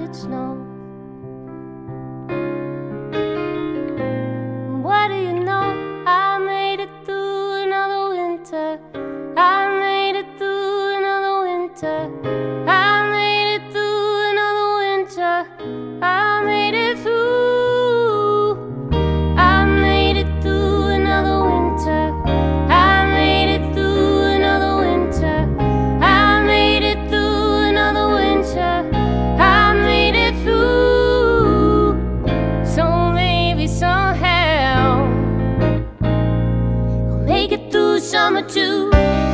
it snow. What do you know? I made it through another winter. I made it through another winter. I made it through another winter. I made it through. I made it through another winter. I made it through another winter. I made it through another winter. I made it through. So maybe somehow I'll make it through summer too.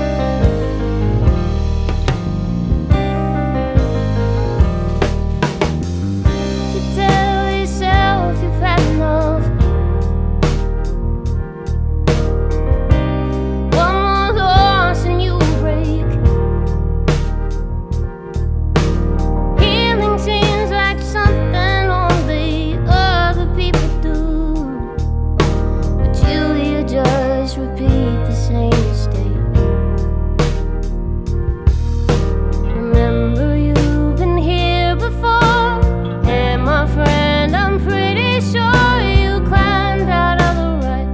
Repeat the same mistake. Remember, you've been here before, and my friend, I'm pretty sure you climbed out of the rut.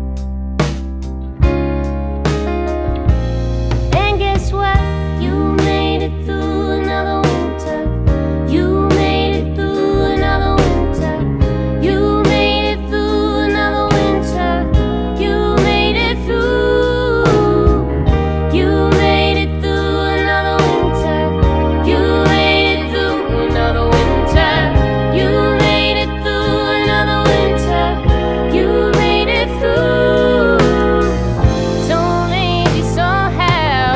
And guess what? You made it through another winter. You made it through another winter. You made it through another winter. You made it through. You made it through another winter. You made it through another winter. You made it through another winter. You made it through. So maybe somehow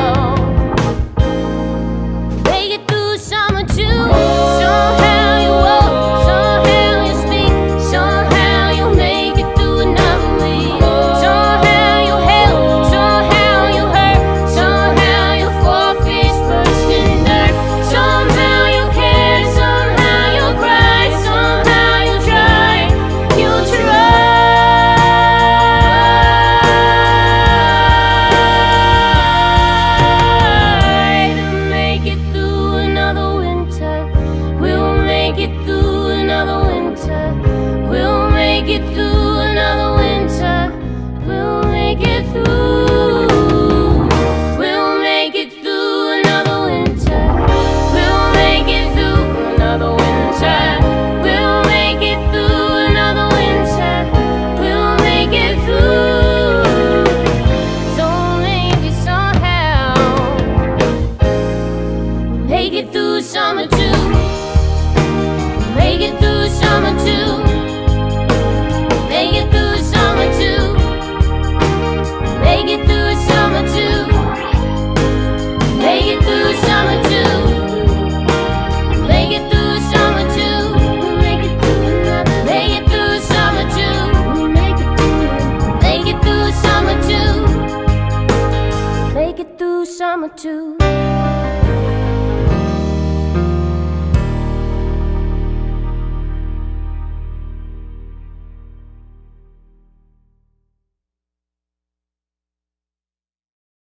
make it through summer too. Somehow you walk, somehow you speak, somehow you make it through another week. Somehow you help, somehow you hurt, somehow you fall face first in dirt. Somehow you care, somehow you cry, somehow you try, you try to make it through another winter. We'll make it through another winter. We'll make it through another winter. We'll make it through. We'll make it through another winter. We'll make it through another winter. We'll make it through another winter. We'll make it through. So maybe somehow we'll make it through summer too. Make it through summer too. Make it through summer too. Make it through summer too. Make it through summer too. Make it through summer too. Make it through another. Make it through summer too. Make it through. Make it through summer too. Make it through summer too.